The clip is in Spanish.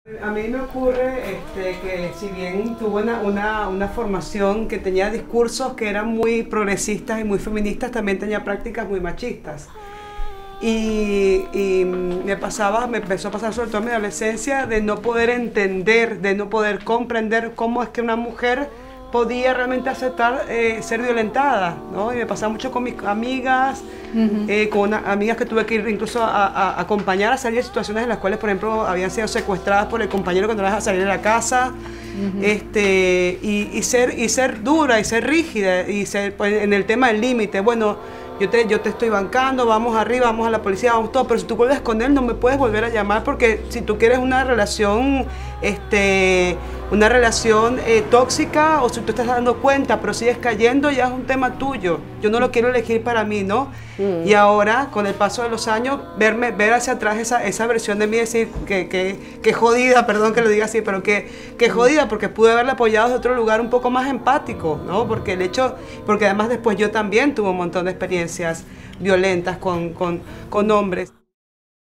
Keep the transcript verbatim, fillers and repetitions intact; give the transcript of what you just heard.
A mí me ocurre este, que si bien tuve una, una, una formación que tenía discursos que eran muy progresistas y muy feministas, también tenía prácticas muy machistas. Y, y me pasaba, me empezó a pasar sobre todo en mi adolescencia de no poder entender, de no poder comprender cómo es que una mujer podía realmente aceptar eh, ser violentada, ¿no? Y me pasaba mucho con mis amigas, uh-huh. eh, con una, amigas que tuve que ir incluso a, a, a acompañar a salir de situaciones en las cuales, por ejemplo, habían sido secuestradas por el compañero que no las dejaba salir de la casa, uh-huh. este, y, y, ser, y ser dura, y ser rígida, y ser pues, en el tema del límite. Bueno, yo te, yo te estoy bancando, vamos arriba, vamos a la policía, vamos todo, pero si tú vuelves con él no me puedes volver a llamar, porque si tú quieres una relación, este, una relación eh, tóxica, o si tú estás dando cuenta pero sigues cayendo, ya es un tema tuyo, yo no lo quiero elegir para mí, ¿no? Mm. Y ahora, con el paso de los años, verme, ver hacia atrás esa, esa versión de mí, decir que, que, que jodida, perdón que lo diga así, pero que, que jodida, porque pude haberla apoyado desde otro lugar un poco más empático, ¿no? Porque el hecho, porque además después yo también tuve un montón de experiencias violentas con, con, con hombres.